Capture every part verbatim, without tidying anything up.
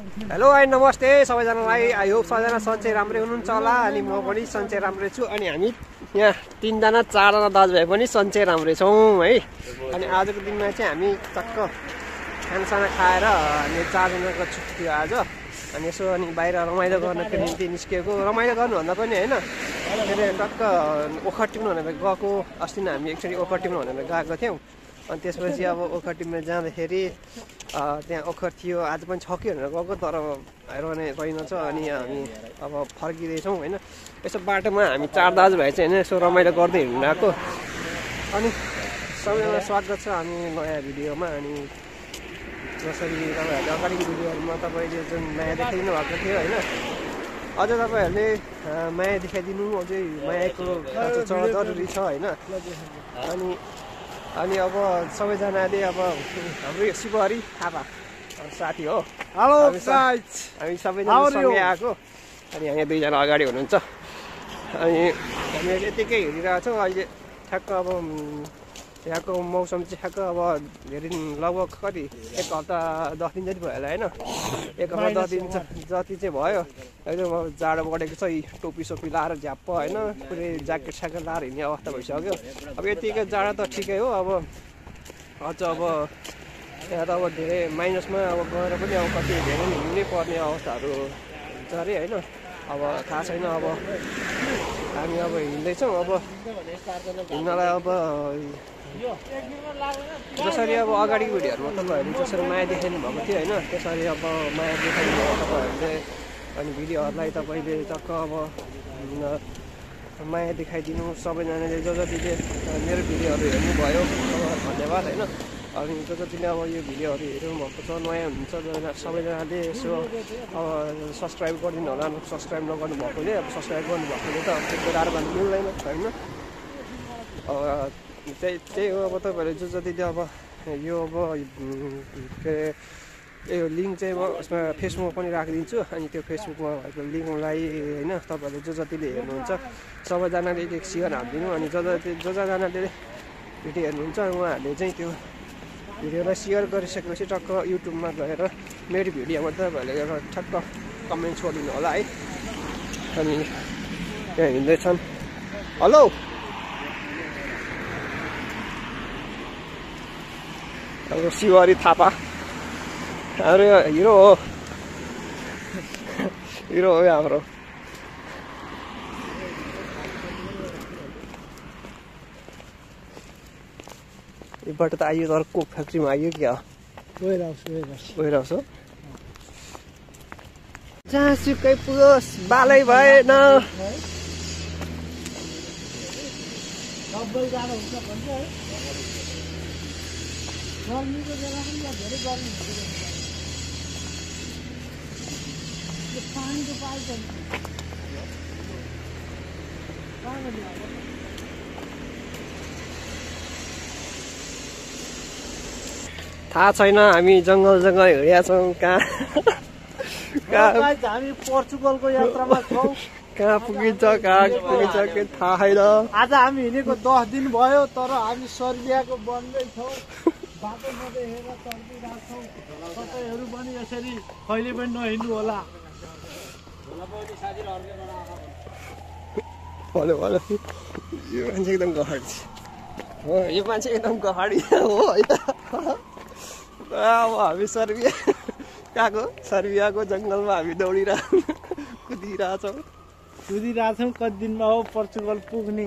Hello I नमस्ते सबैजनालाई। I hope सबैजना सन्चै राम्रै हुनुहुन्छ होला अनि म पनि सन्चै राम्रै छु। अनि हामी यहाँ तीनजना चारजना दाजुभाइ पनि सन्चै राम्रै छौँ है। अनि आजको दिनमा चाहिँ हामी टक्क खानासाना खाएर हामी चारजनाको छुट्टी थियो आज। अनि यसो अनि बाहिर रमाइलो गर्नको निम्ति निस्किएको। रमाइलो गर्नुभन्दा पनि होइन के अरे टक्क ओखर टिप्नु भनेर गएको। अस्ति नै हामी एकचोटि ओखर टिप्नु भनेर गएको थियौँ। अनि त्यसपछि अब ओखर टिप्न जाँदाखेरि त्यहाँ ओखर थियो। आज पनि छ कि भनेर गएको तर हेर्ने रहेनछ। अनि हामी अब फर्किँदैछौँ होइन। यसो बाटोमा हामी चार दाजुभाइ चाहिँ होइन यसो रमाइलो गर्दै हिँड्नु आएको। अनि सबैजना स्वागत छ हामी नयाँ भिडियोमा। अनि जसरी तपाईँहरूले अगाडिको भिडियोहरूमा तपाईँले जुन माया देखाइदिनु भएको थियो होइन, अझ तपाईँहरूले माया देखाइदिनु, अझै मायाको खाँचो चढ जरुरी छ होइन। अनि अनि अब सबैजनाले अब हाम्रो यो शिवहरी थापा साथी हो। हेलो हामी सबैजना सँगै आएको। अनि यहाँ दुईजना अगाडि हुनुहुन्छ। अनि हामी यतिकै हिँडिरहेको छौँ। अहिले ठ्याक्क अब यहाँको मौसम चाहिँ ठ्याक्क अब धेरै लगभग कति एक हप्ता दस दिन जति भयो होला होइन। एक हप्ता दस दिन जति चाहिँ भयो। एकदम अब जाडो बढेको छ। टोपी सोपी लाएर झ्याप्प होइन पुरै ज्याकेट स्याकेट लाएर हिँड्ने अवस्था भइसक्यो। अब यतिकै जाडो त ठिकै हो। अब अझ अब यहाँ त अब धेरै माइनसमा अब गएर पनि अब कति धेरै हिँड्नै पर्ने अवस्थाहरू हुन्छ अरे होइन। अब थाहा छैन। अब हामी अब हिँड्दैछौँ। अब हिँड्नलाई अब जसरी अब अगाडिको भिडियोहरूमा तपाईँहरूले जसरी माया देखाइदिनु भएको थियो होइन, त्यसरी अब माया देखाइदिनु भयो तपाईँहरूले। अनि भिडियोहरूलाई तपाईँले टक्क अब माया देखाइदिनु सबैजनाले जो जतिले मेरो भिडियोहरू हेर्नुभयो धन्यवाद होइन। अनि जो जतिले अब यो भिडियोहरू हेर्नु भएको छ नयाँ हुनुहुन्छ सबैजनाले यसो अब सब्सक्राइब गरिदिनु होला। सब्सक्राइब नगर्नु भएकोले अब सब्सक्राइब गर्नुभएकोले त अब त्यस्तो गाह्रो गर्नु मिल्दैन होइन। अब त्यही त्यही हो। अब तपाईँहरूले जो जतिले अब यो अब के अरे यो लिङ्क चाहिँ म उसमा फेसबुकमा पनि राखिदिन्छु। अनि त्यो फेसबुकमा भएको लिङ्कलाई होइन तपाईँहरूले जो जतिले हेर्नुहुन्छ सबैजनाले एक एक सेयर हालिदिनु। अनि जो जति जो जनाले भिडियो हेर्नुहुन्छ उहाँहरूले चाहिँ त्यो भिडियोलाई सेयर गरिसकेपछि टक्क युट्युबमा गएर मेरो भिडियोमा तपाईँहरूले एउटा ठक्क कमेन्ट छोडिदिनु होला है। अनि त्यहाँ हिँड्दैछन्। हेलो हाम्रो शिवहरी थापा हाम्रो हिरो हो। हिरो हो हाम्रो। योबाट त आइयो तर कोक फ्याक्ट्रीमा आइयो क्या हो। जहाँसुकै पुगोस् बालै भएन। थाहा छैन हामी जङ्गल जङ्गल हिँडेका छौँ। कहाँ हामी पोर्चुगलको यात्रामा छौँ। कहाँ पुगिन्छ कहाँ पुगिन्छ के थाहा छैन। आज हामी हिँडेको दस दिन भयो तर हामी सर्बियाको बन्दैछौँ। बाटो नदेखेर चल्दिरहेछौँ। तपाईँहरू पनि यसरी कहिले पनि नहिँड्नु होला। हेलो हेलो यो मान्छे एकदम गहाडी हो। यो मान्छे एकदम गहाडी हो होइन। अब हामी सर्बिया कहाँको सर्बियाको जङ्गलमा हामी दौडिरह कुदिरहेछौँ कुदिरहेछौँ कति दिनमा हो पोर्चुगल पुग्ने।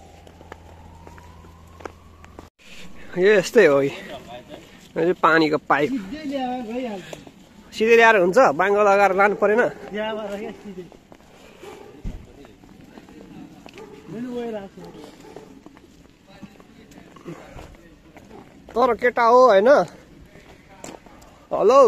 यो यस्तै हो। यो पानीको पाइप सिधै ल्याएर हुन्छ। बाङ्गो लगाएर लानु परेन। तर केटा हो होइन। हेलो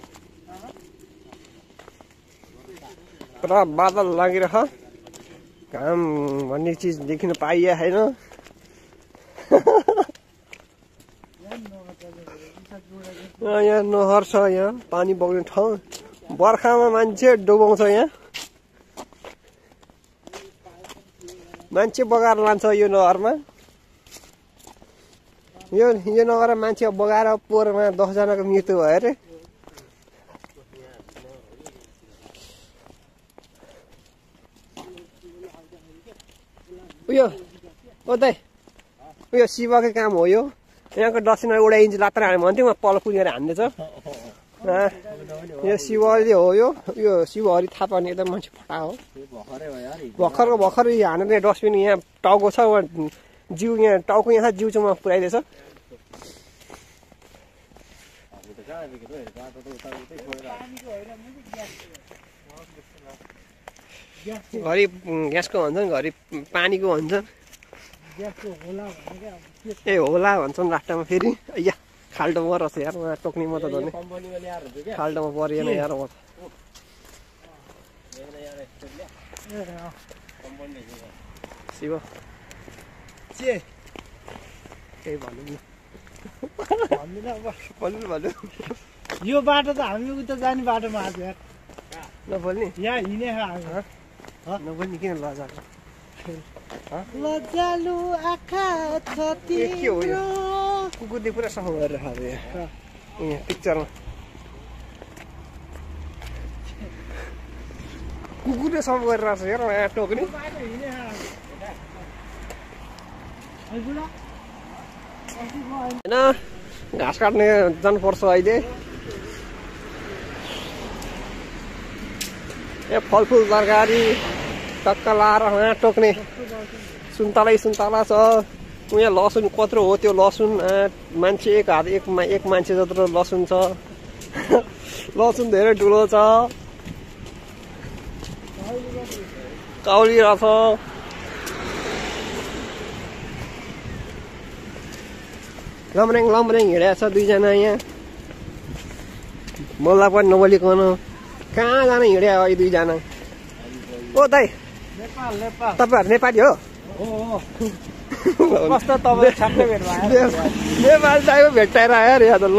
पुरा बादल लागिरह घाम भन्ने चिज देखिन पाइए छैन। यहाँ नहर छ, यहाँ पानी बग्ने ठाउँ। बर्खामा मान्छे डुबाउँछ, यहाँ मान्छे बगाएर लान्छ यो नहरमा। यो यो नहरमा मान्छे बगाएर पोहोरमा दसजनाको मृत्यु भयो अरे। उयो ओ दाइ, उयो शिवकै काम हो यो। यहाँको डस्टबिनमा उडाइन्छ लात्र हाल्यो भन्थ्यो, उहाँ पल पुगेर हान्दैछ। यो शिवले हो, यो यो शिवहरि थापा भने एकदम मान्छे फटा हो। भर्खरको भर्खर हानेर डस्टबिन यहाँ टाउको छ, जिउ यहाँ टाउको यहाँ जिउचोमा पुऱ्याइदिएछ। घरि ग्यासको भन्छन्, घरि पानीको भन्छन्। ए होला भन्छन् लास्टमा फेरि। या खाल्टोमा रहेछ यार, उहाँ टोक्ने म त धर्ने खाल्टोमा परेन यार म त। शिव केही भन्नु भन्नु भन्नु। यो बाटो त हामी उता जाने बाटोमा आज यार नबोल्ने, यहाँ हिँडे हामी नबोल्ने किन लजाको लजालु आँखा छ तिम्रो। कुकुरले पुरा सफा गरेर खाएको यहाँ यहाँ पिक्चरमा। कुकुरले सफा गरेर आएको छ हेर यहाँ टोक्ने। होइन घाँस काट्ने जानुपर्छ अहिले। ए फलफुल तरकारी टक्क लाएर यहाँ टोक्ने। सुन्तलै सुन्तला छ। यहाँ लसुन कत्रो हो त्यो लसुन, मान्छे एक हात एक एक मान्छे जत्रो लसुन छ। लसुन धेरै ठुलो छ। काउली रहेछ। लम्रेङ लम्रेङ हिँडेको छ दुईजना यहाँ। बोल्दा पनि नबोलिकन कहाँ जान हिँड्या हो दुईजना। ओ दाइ नेपाल नेपाल तपाईँहरू नेपाली हो? कस्तो तपाईँ छाप्ने भेट भयो। नेपाल दाइको भेट्टाएर आयो अरे यहाँ त। ल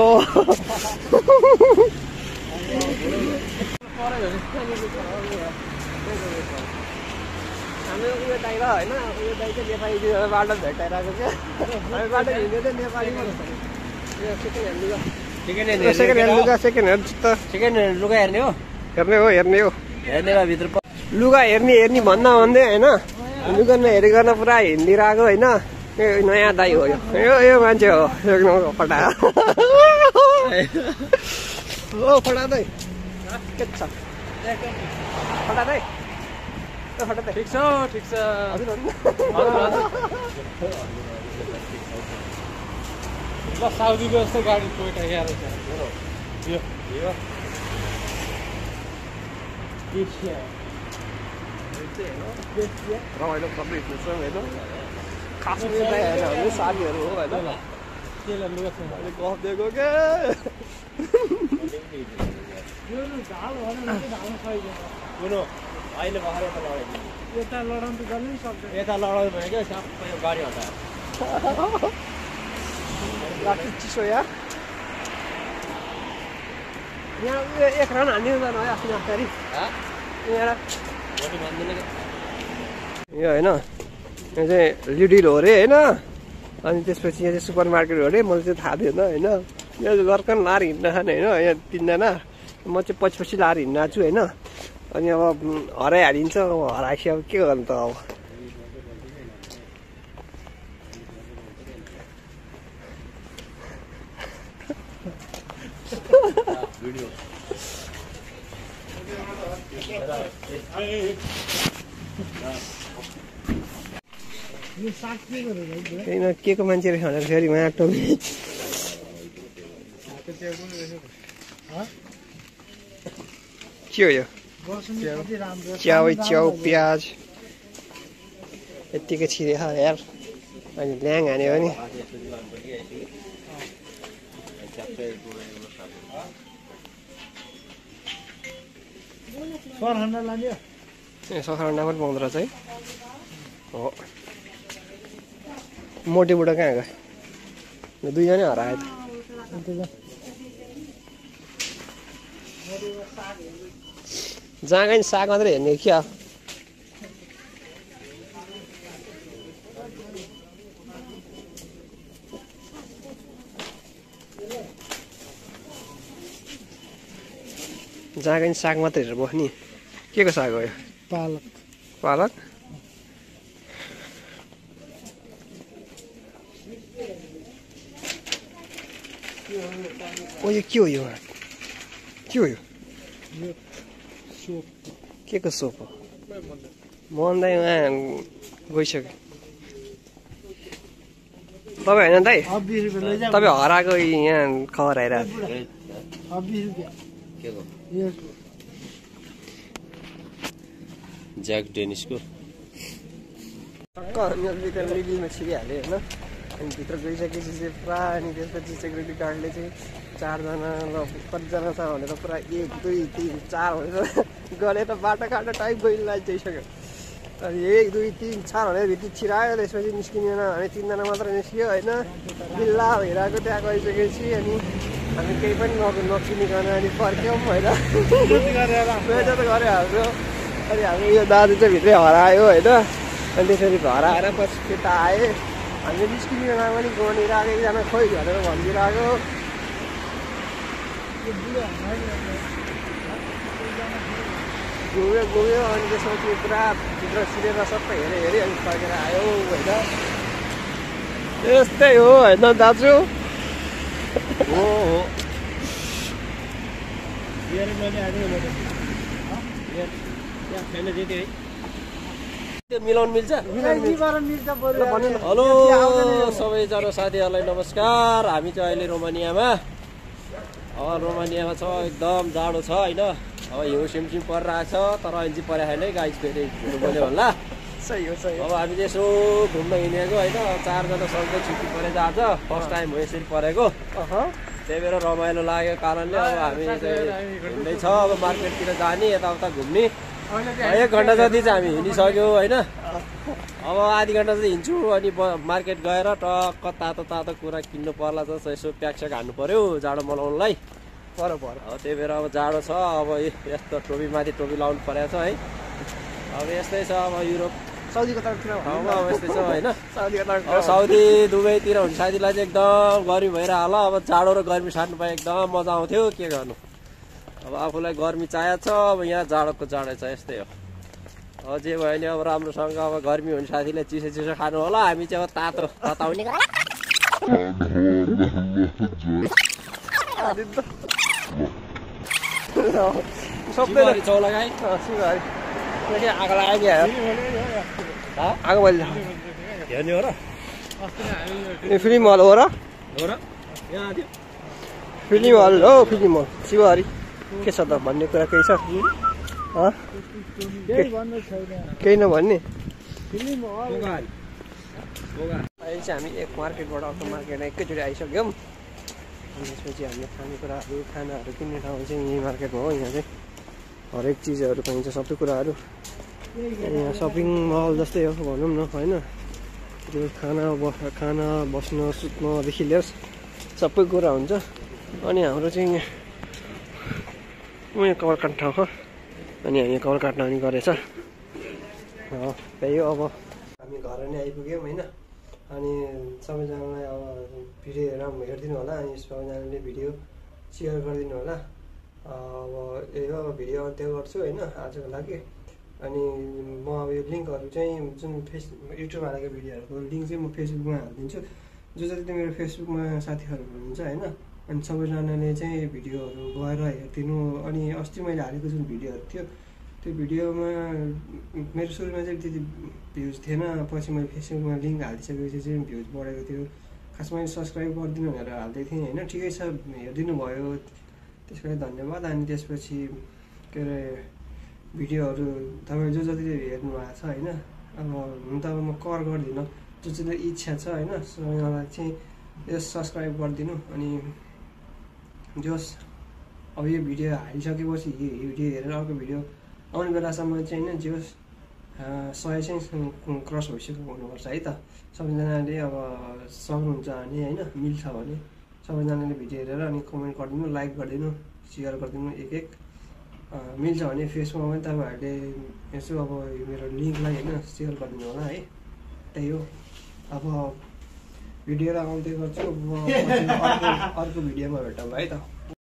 हाम्रो उयो दाइ र होइन, उयो दाइ चाहिँ नेपाली बाटो भेट्टाएर आएको क्या। हामी बाटो हिँड्दै चाहिँ नेपाली सेकेन्ड ह्यान्ड लुगा सेकेन्ड ह्यान्ड लुगा सेकेन्ड ह्यान्ड जुत्ता सेकेन्ड ह्यान्ड लुगा हेर्ने हो हेर्ने हो हेर्ने हो हेर्ने भए भित्र लुगा हेर्ने हेर्ने भन्दा भन्दै होइन, लुगा नहेरिकन पुरा हिँडिरहेको होइन। यो नयाँ दाइ हो यो यो मान्छे हो एकदम फटा। ओ फटा दाइ के छ फटा दाइ? फटा दाइ ठिक छ ठिक छ। हजुर हजुर हजुर ल साउदीको जस्तो गाडी टोयोटा यहाँ रहेछ। यो यो रमाइलो सबै हेर्छ होइन। खासमा दाइ होइन, हाम्रो साथीहरू हो होइन। केलाई लुगा छ अहिले गफ दिएको क्या। कुनो अहिले भएर यता लडाइदिनु। यता लडाउनु त गर्नै सक्दैन। यता लडाउनु भयो क्या सबै यो गाडी हटायो। राति चिसो यार। यहाँ उयो एक राउन्ड हान्दिनु त नयाँ अस्ति नास्तारी यहाँ भोलि भन्दैन यो होइन। यो चाहिँ लिडिल हो अरे होइन। अनि त्यसपछि यहाँ चाहिँ सुपर मार्केट हो अरे। मलाई चाहिँ थाहा थिएन होइन। यहाँ लर्कन लाएर हिँड्न खाने होइन। यहाँ तिनजना म चाहिँ पछि पछि लाएर हिँड्न छु होइन। अनि अब हराइहालिन्छ, अब हराएपछि अब के गर्नु त अब। होइन के को मान्छे रहेछ भनेर फेरि उहाँ टोक्ने। के हो यो? च्याउ च्याउ प्याज यत्तिकै छिरेछ यार। अनि ल्याङ हान्यो भने सरहन्डा लान्यो। ए सखरन्डा पनि पाउँदो रहेछ है। हो मोटे बुढा कहाँ गयो दुईजनै हरायो जहाँ कहीँ साग मात्रै हेर्ने क्या जहाँ कहीँ साग मात्रै हेरेर बस्ने के को साग हो यो पालक पालक ओ यो के हो यो के हो यो के को सोप हो मन्दै उहाँ गइसक्यो तपाईँ होइन दाइ तपाईँ हराएको यहाँ खबर आइरहेको ज्याक डेनिसको टक्क हामी अलिकति रिलिजमा छिरिहाल्यो होइन अनि भित्र गइसकेपछि चाहिँ पुरा अनि त्यसपछि सेक्युरिटी गार्डले चाहिँ चारजना ल कतिजना छ भनेर पुरा एक दुई तिन चार भनेर गरे त बाटो काटो टाइप गइलाई जाइसक्यो अनि एक दुई तिन चार भनेर भित्र छिरायो त्यसपछि निस्किँदैन हामी तिनजना मात्र निस्क्यो होइन बिल्ला भइरहेको त्यहाँ गइसकेपछि अनि हामी केही पनि न नकिनिकन अनि फर्क्यौँ होइन मेहनत गऱ्यो हाम्रो अनि हाम्रो यो दाजु चाहिँ भित्रै हरायो होइन अनि त्यसरी हराएर पछि त्यता आएँ हामी निस्किने बेला पनि गनिरहेको एकजना खोइ भनेर भनिदिरहेको घुम्यो घुम्यो अनि त्यसपछि पुरा भित्र छिरेर सबै हेऱ्यो हेऱ्यो अनि फर्केर आयो होइन यस्तै हो होइन दाजु हो हो त्यो मिलाउनु मिल्छ हेलो सबैजना साथीहरूलाई नमस्कार हामी चाहिँ अहिले रोमानियामा अब रोमानियामा छ एकदम जाडो छ होइन अब हिउँ सिमसिम परिरहेको छ तर अहिले चाहिँ परेको छैन है गाइस फेरि बोल्यो होला सही हो सही अब हामी चाहिँ यसो घुम्न हिँडेको होइन चारजना सँगै छुट्टी परेको आज फर्स्ट टाइम हो यसरी परेको त्यही भएर रमाइलो लागेको कारणले अब हामी चाहिँ हिँड्दैछ अब मार्केटतिर जाने यताउता घुम्ने एक घन्टा जति चाहिँ हामी हिँडिसक्यो होइन अब आधी घन्टा चाहिँ हिँड्छु अनि मार्केट गएर टक्क तातो तातो कुरा किन्नु पर्ला त यसो प्याकस्याक हान्नु पर्यो जाडो मनाउनुलाई पर पर अब त्यही भएर अब जाडो छ अब यस्तो टोपी माथि टोपी लाउनु परेको छ है अब यस्तै छ अब युरोप साउदीको तर्फतिर ठाउँमा अब यस्तै छ होइन साउदीको अब तर्फतिर साउदी दुबईतिर हुन्छ साथीलाई चाहिँ एकदम गर्मी भइरहेको होला अब जाडो र गर्मी साट्नु पाए एकदम मजा आउँथ्यो के गर्नु अब आफूलाई गर्मी चाहिएको छ अब यहाँ जाडोको जाडो छ यस्तै हो अब जे भयो नि अब राम्रोसँग अब गर्मी हुने साथीले चिसो चिसो खानु होला हामी चाहिँ अब तातो तताउने सबै चौला गाई आगो लाग्यो आगो मैले हेर्ने हो र ए फिल्म हल हो र हो र यहाँ थियो फिल्म हल हो फिल्म हल शिवहरी के छ त भन्ने कुरा केही छ केही नभन्ने अहिले चाहिँ हामी एक मार्केटबाट अर्को मार्केट एकैचोटि आइसक्यौँ अनि त्यसपछि हामीले खानेकुराहरू खानाहरू किन्ने ठाउँ चाहिँ यही मार्केटमा हो यहाँ चाहिँ हरेक चिजहरू पाइन्छ सबै कुराहरू यहाँ सपिङ मल जस्तै हो भनौँ न होइन त्यो खाना बस खाना बस्न सुत्नदेखि लिएर सबै कुरा हुन्छ अनि हाम्रो चाहिँ यहाँ उयो कवर काट्ने ठाउँ हो अनि हामी कवर काट्न पनि गरेछ त्यही हो अब हामी घर नै आइपुग्यौँ होइन अनि सबैजनालाई अब भिडियो राम्रो हेरिदिनु होला अनि सबैजनाले भिडियो सेयर गरिदिनु होला अब यही हो अब भिडियो अन्त्य गर्छु होइन आजको लागि अनि म अब यो लिङ्कहरू चाहिँ जुन फेस युट्युबमा हालेको भिडियोहरूको लिङ्क चाहिँ म फेसबुकमा हालिदिन्छु जो जति मेरो फेसबुकमा साथीहरू हुनुहुन्छ होइन अनि सबैजनाले चाहिँ भिडियोहरू गएर हेरिदिनु अनि अस्ति मैले हालेको जुन भिडियोहरू थियो त्यो भिडियोमा मेरो सुरुमा चाहिँ त्यति भ्युज थिएन पछि मैले फेसबुकमा लिङ्क हालिसकेपछि चाहिँ भ्युज बढेको थियो खासमा मैले सब्सक्राइब गरिदिनु भनेर हाल्दै थिएँ होइन ठिकै छ हेरिदिनु भयो त्यसको लागि धन्यवाद अनि त्यसपछि के अरे भिडियोहरू तपाईँ जो जति हेर्नु भएको छ होइन अब हुन त अब म कर गर्दिनँ जो जति इच्छा छ होइन सबैलाई चाहिँ यस सब्सक्राइब गरिदिनु अनि जोस् अब यो भिडियो हालिसकेपछि यो भिडियो हेरेर अर्को भिडियो आउने बेलासम्म चाहिँ होइन जोस् सय चाहिँ क्रस भइसकेको हुनुपर्छ है त। सबैजनाले अब सक्नुहुन्छ भने होइन, मिल्छ भने सबैजनाले भिडियो हेरेर अनि कमेन्ट गरिदिनु, लाइक गरिदिनु, सेयर गरिदिनु एक एक। मिल्छ भने फेसबुकमा पनि तपाईँहरूले यसो अब मेरो लिङ्कलाई होइन सेयर गरिदिनु होला है। त्यही हो। अब भिडियो आउँदै गर्छु, अर्को अर्को भिडियोमा भेटौँ है त।